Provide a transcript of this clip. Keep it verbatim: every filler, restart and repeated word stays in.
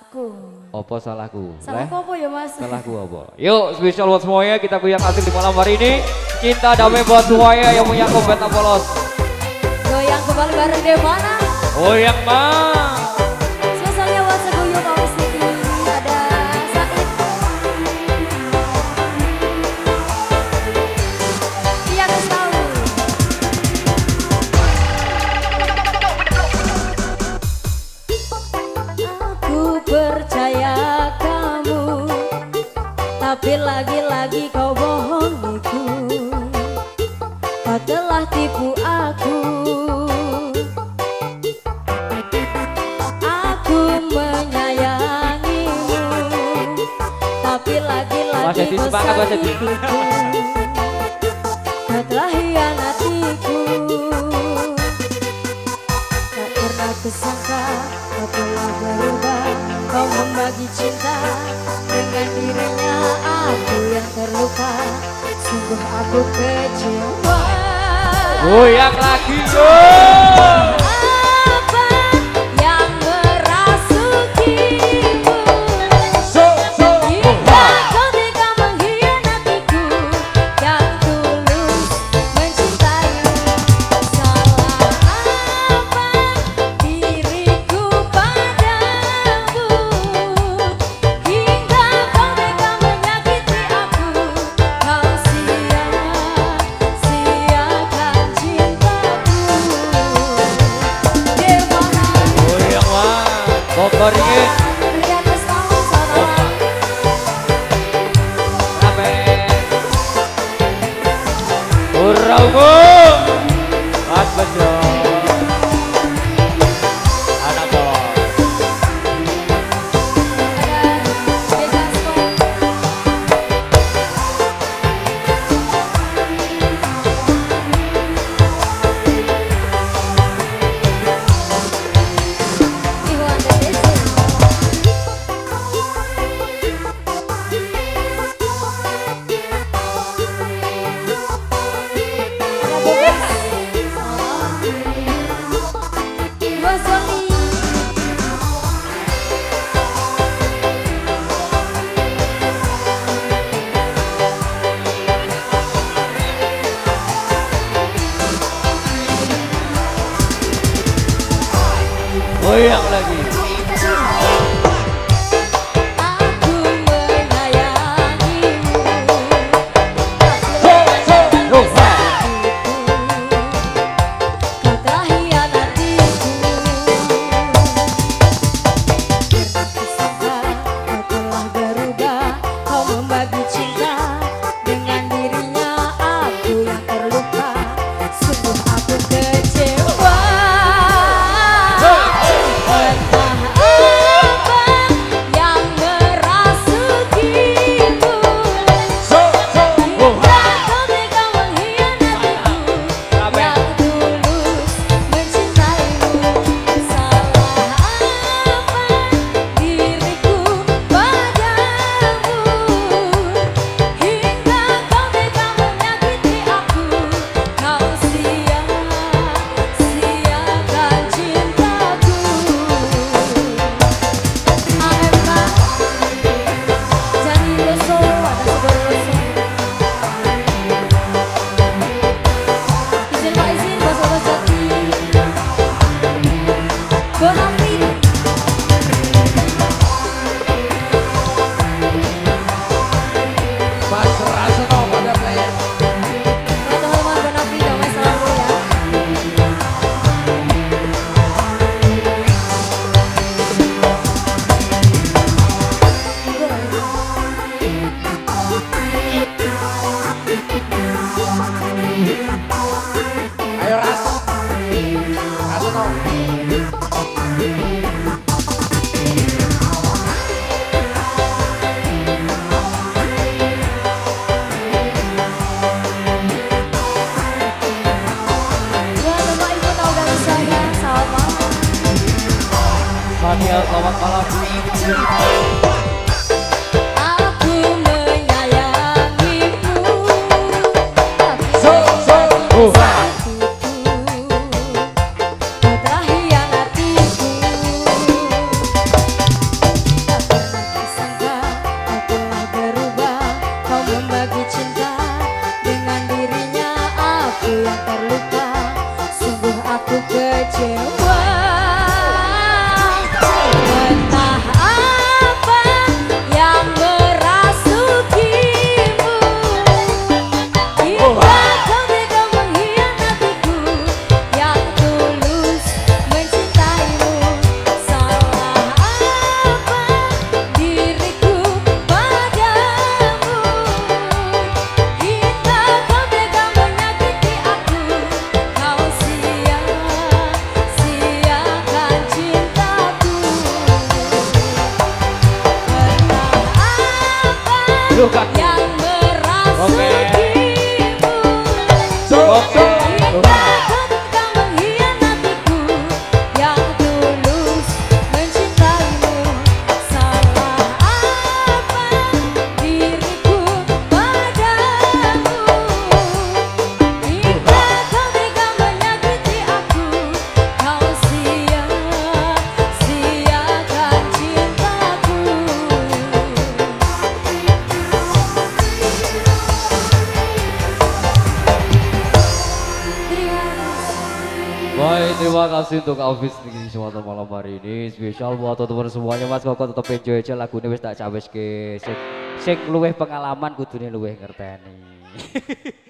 salahku. Apa salahku? Salahku apa ya mas? Salahku apa? Yuk spesial buat semuanya, kita goyang asik di malam hari ini. Cinta damai buat semuanya yang punya kompet polos. Goyang kembali bareng Devana. Goyang mah. Spesialnya buat Seguyu Pak Siti. Ada Said. Iya Gus tahu. Aku percaya kamu, tapi lagi-lagi kau bohongiku. Kau telah tipu aku. Aku menyayangimu, tapi lagi-lagi kau sakitiku. Kau telah hianatiku. Tak pernah kusangka kau telah berubah. Kau membagi cinta dengan dirinya. Aku yang terluka, sungguh aku kecewa. Goyang lagi yo. Apa yang merasukimu? So so Hingga kau tega mengkhianatiku yang tulus mencintaimu. Salah apa diriku padamu? Hingga kau tega menyakiti aku. Kau sia-siakan cintaku. Devana. goyang mah. Bogor ini. Rian Lestari, selamat. Amin. Uraumu. Mas Bejo. Anak bos. Ada Dejasko. Iwan Dedesi. Ada Bobes. Dua Sony. Goyang lagi. Aku menyayangimu. So so go. Kau telah hianatiku. Kusangka kau telah berubah. Kau membagi cinta dengan dirinya. Aku yang terluka, sungguh aku kecewa. Entah apa yang merasukimu. So so go. Hingga kau tega mengkhianatiku yang tulus mencintaimu. Salah apa diriku padamu? Hingga kau tega menyakiti aku. Kau sia-siakan cintaku. A M K Jani Loso, ada Sugor Loso. Izin Pak izin, Bos Jati. Bonafide. Mas Rasono pada player. Ya teman-teman Bonafide, Mas selalu ya. Ayo Ras. Rasono. Ya Bapak Ibu tahu dari saya, selamat malam. Fania, selamat malam. Aku menyayangimu, tapi So so go. hatiku. Kau telah hianatiku. Bukan. yang merasukimu. Oke. Jika kau mengkhianatiku, yang tulus mencintaimu, salah apa diriku padamu? Jika kau tega menyakiti aku, kau sia-siakan cintaku. Baik, terima kasih untuk Alvis di kesempatan malam hari ini. Spesial buat teman-teman semuanya, Mas. Kok tetep enjoy aja lagu ini wis tak cabes ke sing sing luweh pengalaman kudune luweh ngerteni.